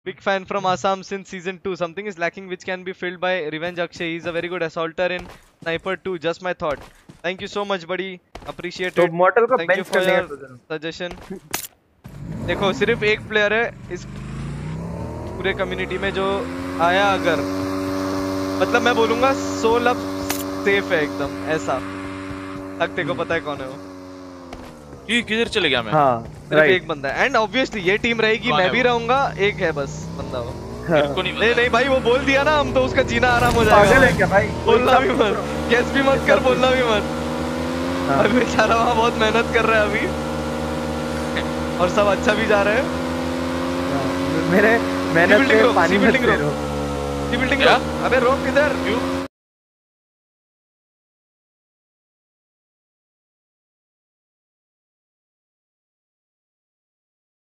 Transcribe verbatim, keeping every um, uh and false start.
Big fan from Assam since season two. Something is lacking which can be filled by Revenge Akshay. He's a very good assaulter in Sniper two. Just my thought. Thank you so much, buddy. Appreciate तो it. Model को Thank you bench for करने your का सोच suggestion. देखो सिर्फ एक player है इस पूरे कम्युनिटी में जो आया अगर मतलब मैं बोलूँगा सोल अब सेफ है एकदम ऐसा तक तेरे को पता है कौन है वो कि किधर चले गया मैं हाँ सिर्फ एक बंदा है एंड ऑब्वियसली ये टीम रहेगी मैं भी रहूंगा एक है बस बंदा वो मेरे को नहीं नहीं नहीं भाई वो बोल दिया ना हम तो उसका जीना आराम हो जाएगा पागल है क्या भाई बोलना भी मत गेस भी मत कर बोलना भी मत अभी बेचारा वहाँ बहुत मेहनत कर रहा है अभी और सब अच्छा भी जा रहे हैं मेरे मेहनत पे पानी मत फेरो बिल्डिंग रोक अबे रोक किधर क्यों